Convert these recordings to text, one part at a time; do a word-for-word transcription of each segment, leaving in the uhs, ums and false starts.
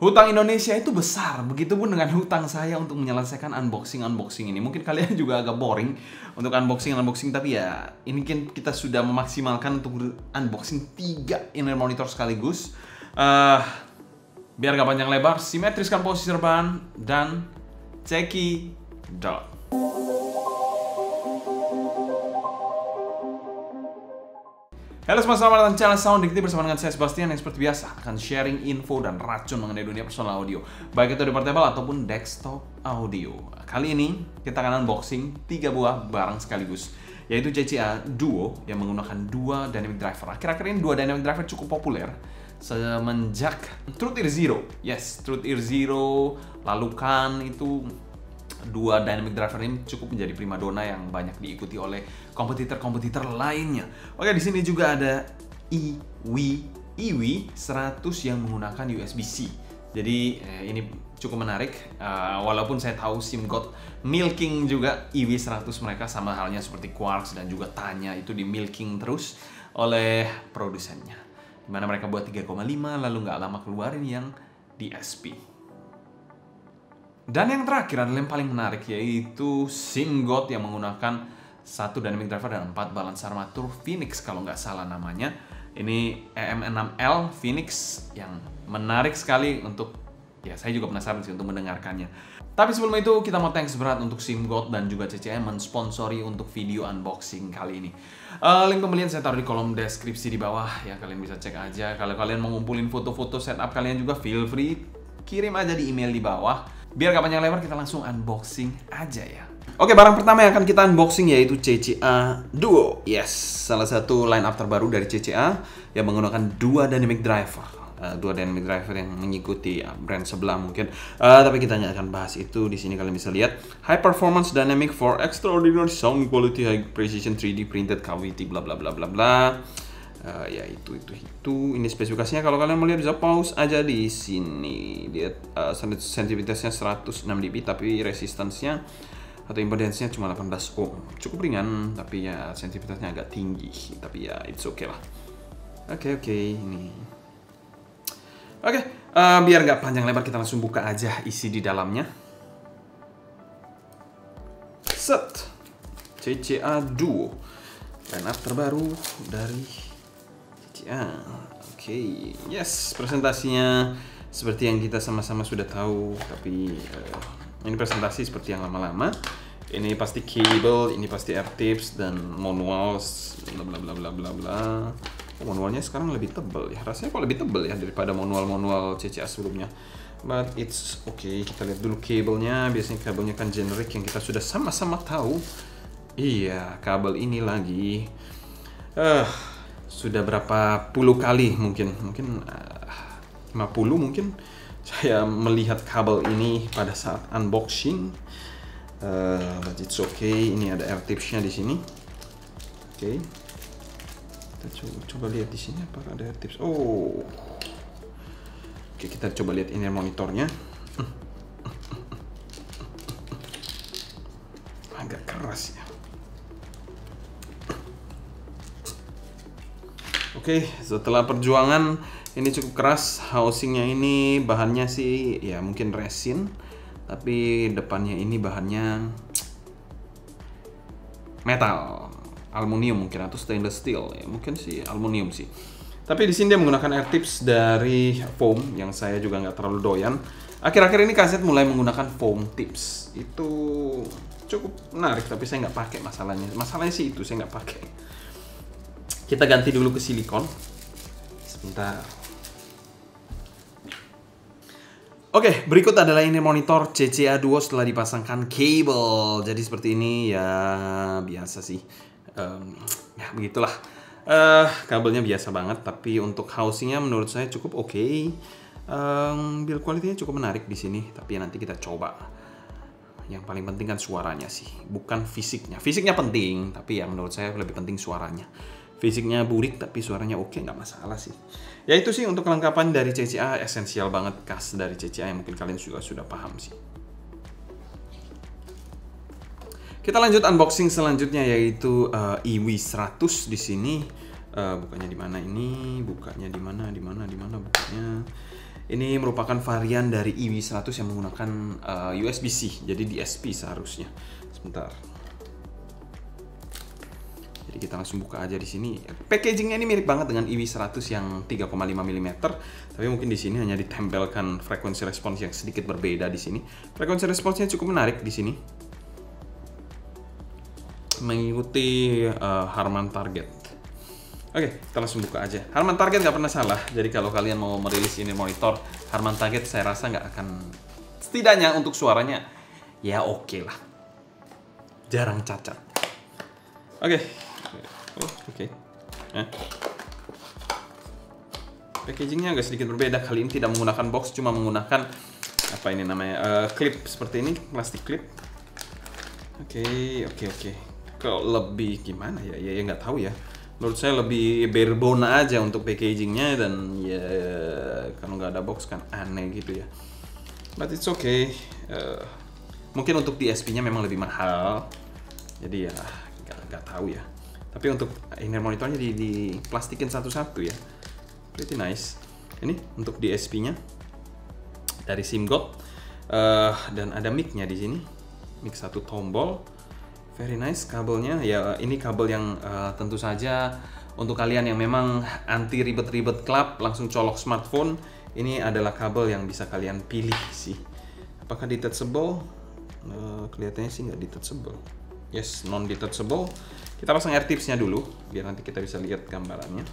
Hutang Indonesia itu besar, begitupun dengan hutang saya untuk menyelesaikan unboxing-unboxing ini. Mungkin kalian juga agak boring untuk unboxing-unboxing, tapi ya ini kan kita sudah memaksimalkan untuk unboxing tiga inner monitor sekaligus. Uh, biar gak panjang lebar, simetriskan posisi rebahan dan cekidot. Halo semua, selamat datang di channel Sound Dikti bersama dengan saya Sebastian yang seperti biasa akan sharing info dan racun mengenai dunia personal audio, baik itu di portable ataupun desktop audio. Kali ini kita akan unboxing tiga buah barang sekaligus, yaitu C C A Duo yang menggunakan dua dynamic driver. Akhir-akhir ini dua dynamic driver cukup populer semenjak Truth Ear Zero. Yes, Truth Ear Zero, lalu kan itu dua dynamic driver ini cukup menjadi primadona yang banyak diikuti oleh kompetitor-kompetitor lainnya. Oke, di sini juga ada I W I W seratus yang menggunakan U S B C. Jadi eh, ini cukup menarik. Uh, walaupun saya tahu SIMGOT milking juga I W I seratus mereka, sama halnya seperti Quarks dan juga Tanya itu di milking terus oleh produsennya. Dimana mereka buat tiga koma lima lalu nggak lama keluarin yang D S P. Dan yang terakhir adalah yang paling menarik, yaitu SIMGOT yang menggunakan satu dynamic driver dan empat balance armatur Phoenix kalau nggak salah namanya. Ini E M enam L Phoenix yang menarik sekali untuk, ya saya juga penasaran sih untuk mendengarkannya. Tapi sebelum itu kita mau thanks berat untuk SIMGOT dan juga C C A yang mensponsori untuk video unboxing kali ini. Uh, link pembelian saya taruh di kolom deskripsi di bawah ya, kalian bisa cek aja. Kalau kalian mau ngumpulin foto-foto setup kalian juga feel free kirim aja di email di bawah. Biar gak panjang lebar, kita langsung unboxing aja ya. Oke, barang pertama yang akan kita unboxing yaitu C C A Duo. Yes, salah satu line up terbaru dari C C A yang menggunakan dua dynamic driver. Uh, dua dynamic driver yang mengikuti uh, brand sebelah mungkin. Uh, tapi kita nggak akan bahas itu. Di sini kalian bisa lihat high performance dynamic for extraordinary sound quality, high precision three D printed cavity, bla bla bla bla bla. Uh, ya itu itu itu ini spesifikasinya. Kalau kalian mau lihat bisa pause aja di sini. Lihat uh, sensitivitasnya seratus enam dB tapi resistansnya atau impedance-nya cuma delapan belas ohm. Cukup ringan tapi ya sensitivitasnya agak tinggi. Tapi ya it's okay lah. Oke okay, oke okay, ini. Oke, okay, uh, biar nggak panjang lebar kita langsung buka aja isi di dalamnya. Set C C A Duo, line up terbaru dari ya, oke, okay. Yes, presentasinya seperti yang kita sama-sama sudah tahu, tapi uh, ini presentasi seperti yang lama-lama. Ini pasti cable, ini pasti air tips dan manuals, bla bla bla bla bla bla. Oh, manualnya sekarang lebih tebal ya, rasanya kok lebih tebal ya daripada manual-manual C C A sebelumnya. But it's okay, kita lihat dulu kabelnya. Biasanya kabelnya kan generic yang kita sudah sama-sama tahu. Iya, kabel ini lagi. Uh, Sudah berapa puluh kali mungkin, mungkin uh, lima puluh mungkin saya melihat kabel ini pada saat unboxing. Uh, but it's okay. Ini ada air tipsnya di sini. Oke, okay. Kita coba, coba lihat di sini apa ada air tips. Oh, oke, okay, kita coba lihat ini monitornya. Agak keras ya. Oke, okay, setelah perjuangan ini cukup keras. Housingnya ini bahannya sih ya mungkin resin, tapi depannya ini bahannya metal, aluminium mungkin atau stainless steel ya, mungkin sih aluminium sih. Tapi di sini dia menggunakan air tips dari foam yang saya juga nggak terlalu doyan. Akhir-akhir ini kaset mulai menggunakan foam tips, itu cukup menarik tapi saya nggak pakai masalahnya. Masalahnya sih itu saya nggak pakai. Kita ganti dulu ke silikon. Sebentar. Oke, berikut adalah ini monitor C C A Duo setelah dipasangkan kabel. Jadi seperti ini ya, biasa sih. Um, ya begitulah. Uh, kabelnya biasa banget, tapi untuk housingnya menurut saya cukup oke. Okay. Um, build quality-nya cukup menarik di sini, tapi nanti kita coba. Yang paling penting kan suaranya sih, bukan fisiknya. Fisiknya penting, tapi ya menurut saya lebih penting suaranya. Fisiknya burik tapi suaranya oke, nggak masalah sih. Ya itu sih untuk kelengkapan dari C C A, esensial banget, khas dari C C A yang mungkin kalian juga sudah paham sih. Kita lanjut unboxing selanjutnya yaitu uh, I W I seratus di sini. Uh, bukanya di mana ini? Bukanya di mana? Di mana? Di mana bukanya? Ini merupakan varian dari I W seratus yang menggunakan uh, U S B C, jadi D S P seharusnya. Sebentar. Jadi kita langsung buka aja di sini. Packagingnya ini mirip banget dengan I W seratus yang tiga koma lima milimeter, tapi mungkin di sini hanya ditempelkan frekuensi respons yang sedikit berbeda di sini. Frekuensi responsnya cukup menarik di sini, mengikuti uh, Harman Target. Oke, kita langsung buka aja. Harman Target nggak pernah salah. Jadi kalau kalian mau merilis ini monitor Harman Target, saya rasa nggak akan, setidaknya untuk suaranya ya oke okay lah, jarang cacat. Oke, oh, oke. Okay. Eh. Packagingnya agak sedikit berbeda. Kali ini tidak menggunakan box, cuma menggunakan apa ini namanya uh, clip seperti ini, plastik clip. Oke, okay, oke, okay, oke. Okay. Kalau lebih gimana ya? Ya, ya nggak tahu ya. Menurut saya lebih bare bone aja untuk packagingnya, dan ya kalau nggak ada box kan aneh gitu ya. But it's okay. Uh, mungkin untuk D S P-nya memang lebih mahal, jadi ya nggak tahu ya. Tapi untuk inner monitornya di, di plastikin satu-satu ya, pretty nice. Ini untuk D S P-nya dari SIMGOT, uh, dan ada mic-nya di sini, mic satu tombol. Very nice kabelnya ya. Ini kabel yang uh, tentu saja untuk kalian yang memang anti ribet-ribet klap, langsung colok smartphone, ini adalah kabel yang bisa kalian pilih sih. Apakah detachable? Uh, kelihatannya sih nggak detachable. Yes, non detachable. Kita pasang air tipsnya dulu biar nanti kita bisa lihat gambarannya.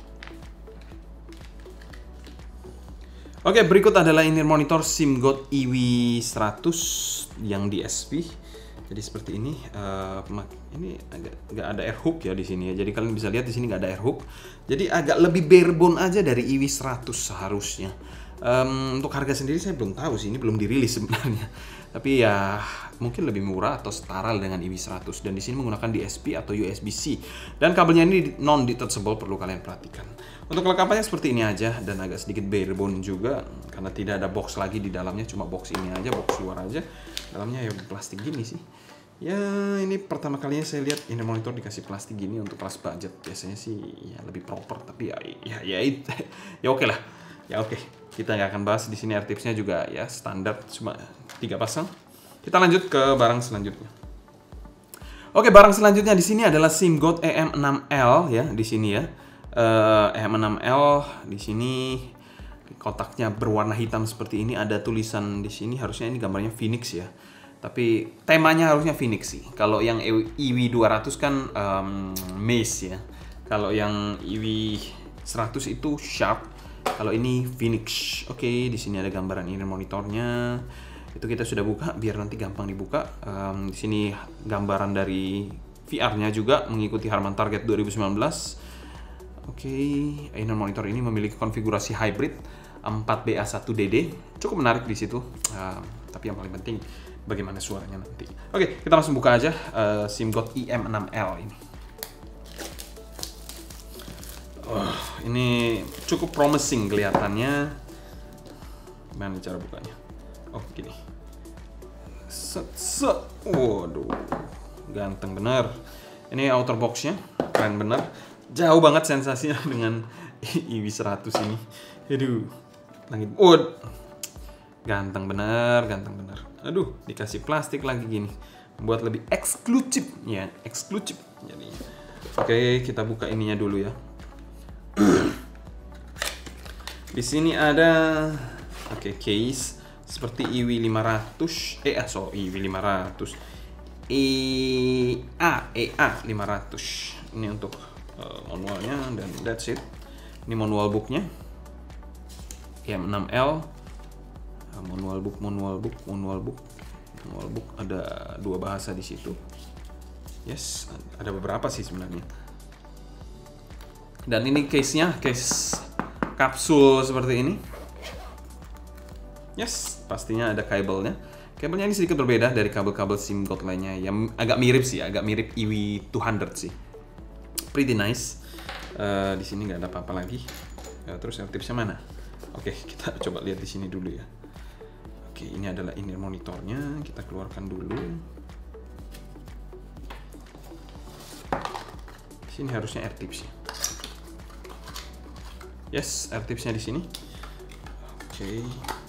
Oke, berikut adalah inner monitor SIMGOT I W seratus yang D S P. Jadi seperti ini, uh, ini agak nggak ada air hook ya di sini ya. Jadi kalian bisa lihat di sini nggak ada air hook. Jadi agak lebih bare bone aja dari I W seratus seharusnya. Um, untuk harga sendiri saya belum tahu sih, ini belum dirilis sebenarnya. Tapi ya mungkin lebih murah atau setara dengan I W seratus. Dan di sini menggunakan D S P atau U S B C. Dan kabelnya ini non detachable, perlu kalian perhatikan. Untuk kelengkapannya seperti ini aja, dan agak sedikit bare bone juga karena tidak ada box lagi di dalamnya, cuma box ini aja, box luar aja. Dalamnya ya plastik gini sih. Ya ini pertama kalinya saya lihat ini monitor dikasih plastik gini untuk kelas budget. Biasanya sih ya lebih proper, tapi ya ya ya ya, ya oke lah. Ya oke. Kita nggak akan bahas di sini. Air tipsnya juga ya standar, cuma tiga pasang. Kita lanjut ke barang selanjutnya. Oke, barang selanjutnya di sini adalah SIMGOT E M enam L ya, di sini ya. Uh, E M enam L di sini kotaknya berwarna hitam seperti ini, ada tulisan di sini, harusnya ini gambarnya Phoenix ya. Tapi temanya harusnya Phoenix sih. Kalau yang I W dua ratus kan um, Maze ya. Kalau yang I W seratus itu Sharp. Kalau ini Phoenix. Oke, okay, di sini ada gambaran inner monitornya. Itu kita sudah buka biar nanti gampang dibuka. Um, di sini gambaran dari V R-nya juga mengikuti Harman Target dua ribu sembilan belas. Oke, okay. Inner monitor ini memiliki konfigurasi hybrid empat B A satu D D. Cukup menarik di situ. Uh, tapi yang paling penting bagaimana suaranya nanti. Oke, okay, kita langsung buka aja uh, SIMGOT E M enam L ini. Uh, ini cukup promising kelihatannya. Gimana cara bukanya? Oh, gini. Set, set. Waduh, ganteng bener. Ini outer box-nya, keren bener. Jauh banget sensasinya dengan I W seratus ini. Aduh, langit. Oh, ganteng bener, ganteng bener. Aduh, dikasih plastik lagi gini, buat lebih eksklusif ya, eksklusif. Jadi, oke, kita buka ininya dulu ya. Di sini ada, oke, case seperti I W lima ratus, eh, so I W lima ratus, E A, E A lima ratus. Ini untuk uh, manualnya, dan that's it. Ini manual booknya, E M enam L. Manual book, manual book, manual book, manual book. Ada dua bahasa di situ. Yes, ada beberapa sih sebenarnya. Dan ini case-nya, case kapsul seperti ini. Yes, pastinya ada kabelnya. Kabelnya ini sedikit berbeda dari kabel-kabel SIMGOT lainnya. Yang agak mirip sih, agak mirip I W dua ratus sih. Pretty nice. Uh, di sini nggak ada apa-apa lagi. Uh, terus tipsnya mana? Oke, kita coba lihat di sini dulu ya. Oke, ini adalah inner monitornya. Kita keluarkan dulu. Di sini harusnya air tipsnya. Yes, air tipsnya di sini. Oke, Oke.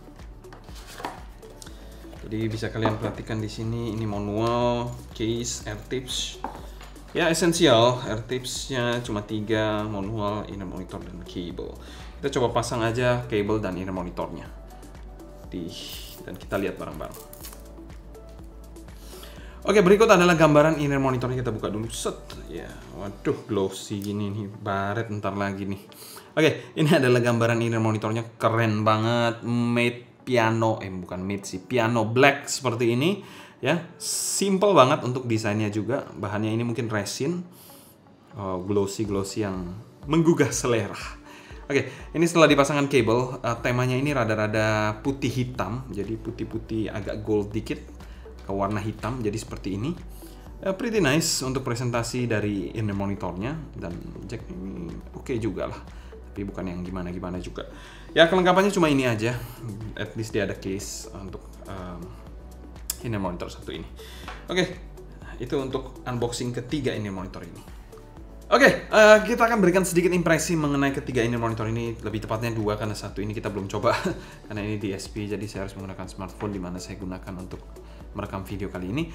Jadi bisa kalian perhatikan di sini, ini manual, case, air tips. Ya esensial, air tipsnya cuma tiga, manual, inner monitor, dan cable. Kita coba pasang aja cable dan inner monitornya. Di, dan kita lihat bareng-bareng. Oke, berikut adalah gambaran inner monitornya. Kita buka dulu. Set. Ya, waduh, glossy gini nih, baret ntar lagi nih. Oke, ini adalah gambaran inner monitornya, keren banget, made piano, eh bukan made sih, piano black seperti ini ya, simple banget untuk desainnya juga, bahannya ini mungkin resin, oh, glossy glossy yang menggugah selera. Oke, ini setelah dipasangkan kabel, uh, temanya ini rada-rada putih hitam, jadi putih-putih agak gold dikit ke warna hitam, jadi seperti ini. Uh, pretty nice untuk presentasi dari inner monitornya, dan jack ini oke okay juga lah. Tapi bukan yang gimana-gimana juga. Ya kelengkapannya cuma ini aja. At least dia ada case untuk um, inner monitor satu ini. Oke, itu untuk unboxing ketiga inner monitor ini. Oke, uh, kita akan berikan sedikit impresi mengenai ketiga inner monitor ini. Lebih tepatnya dua, karena satu ini kita belum coba. Karena ini D S P, jadi saya harus menggunakan smartphone di mana saya gunakan untuk merekam video kali ini.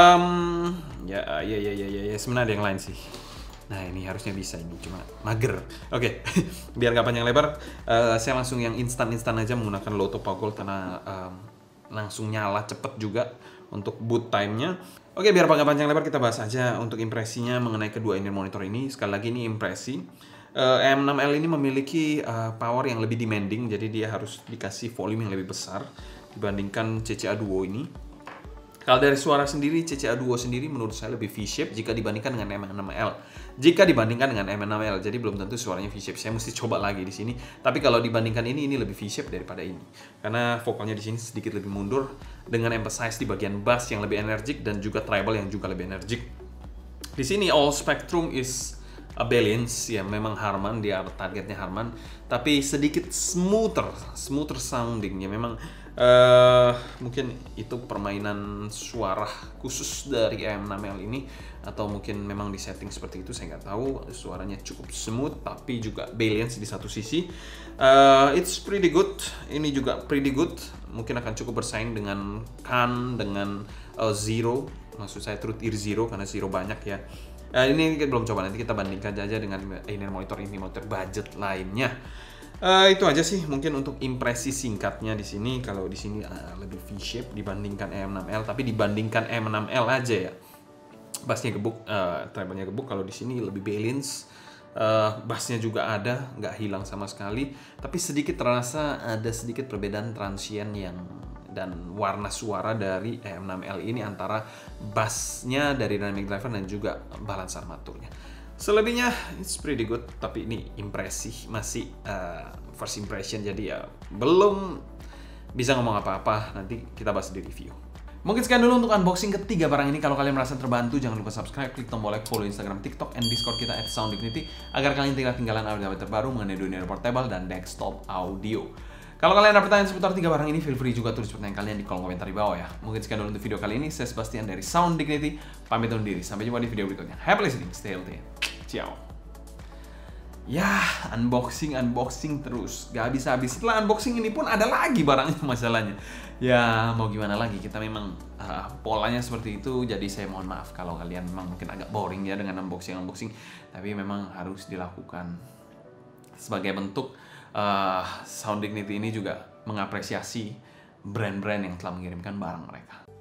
Um, ya, ya, ya, ya, ya, ya, sebenarnya ada yang lain sih. Nah ini harusnya bisa, ini cuma mager. Oke, okay. Biar gak panjang lebar, uh, saya langsung yang instan-instan aja menggunakan Loto Power karena um, langsung nyala cepet juga untuk boot time-nya. Oke, okay, biar gak panjang lebar kita bahas aja untuk impresinya mengenai kedua inner monitor ini. Sekali lagi ini impresi. Uh, M enam L ini memiliki uh, power yang lebih demanding, jadi dia harus dikasih volume yang lebih besar dibandingkan C C A Duo ini. Kalau dari suara sendiri, C C A Duo sendiri menurut saya lebih V-shape jika dibandingkan dengan M enam L. Jika dibandingkan dengan M enam L, jadi belum tentu suaranya V-shape. Saya mesti coba lagi di sini. Tapi kalau dibandingkan ini, ini lebih V-shape daripada ini. Karena vokalnya di sini sedikit lebih mundur dengan emphasize di bagian bass yang lebih energik dan juga treble yang juga lebih energik. Di sini all spectrum is a balance, ya memang Harman, dia targetnya Harman, tapi sedikit smoother, smoother sounding ya memang. Uh, mungkin itu permainan suara khusus dari M enam L ini, atau mungkin memang di setting seperti itu, saya nggak tahu. Suaranya cukup smooth tapi juga balance di satu sisi. Uh, it's pretty good. Ini juga pretty good. Mungkin akan cukup bersaing dengan Kan, dengan uh, Zero. Maksud saya Truth Ear Zero karena Zero banyak ya. Uh, ini kita belum coba, nanti kita bandingkan aja dengan inner monitor ini, monitor budget lainnya. Uh, itu aja sih mungkin untuk impresi singkatnya di sini. Kalau di sini uh, lebih V-shape dibandingkan M enam L, tapi dibandingkan M enam L aja ya. Bassnya gebuk, uh, treble-nya gebuk. Kalau di sini lebih balance, uh, bassnya juga ada, nggak hilang sama sekali. Tapi sedikit terasa ada sedikit perbedaan transient yang dan warna suara dari M enam L ini antara bassnya dari dynamic driver dan juga balance armaturnya. Selebihnya it's pretty good, tapi ini impresi, masih uh, first impression, jadi ya belum bisa ngomong apa-apa, nanti kita bahas di review. Mungkin sekian dulu untuk unboxing ketiga barang ini. Kalau kalian merasa terbantu, jangan lupa subscribe, klik tombol like, follow Instagram, TikTok, and Discord kita at Sound Dignity agar kalian tidak ketinggalan update terbaru mengenai dunia portable dan desktop audio. Kalau kalian ada pertanyaan seputar tiga barang ini, feel free juga tulis pertanyaan kalian di kolom komentar di bawah ya. Mungkin sekian dulu untuk video kali ini. Saya Sebastian dari Sound Dignity, pamit undur diri. Sampai jumpa di video berikutnya. Happy listening, stay healthy. Ciao. Ya, unboxing, unboxing terus. Gak habis-habis. Setelah unboxing ini pun ada lagi barangnya masalahnya. Ya, mau gimana lagi. Kita memang uh, polanya seperti itu. Jadi saya mohon maaf kalau kalian memang mungkin agak boring ya dengan unboxing-unboxing. Tapi memang harus dilakukan. Sebagai bentuk uh, Sound Dignity ini juga mengapresiasi brand-brand yang telah mengirimkan barang mereka.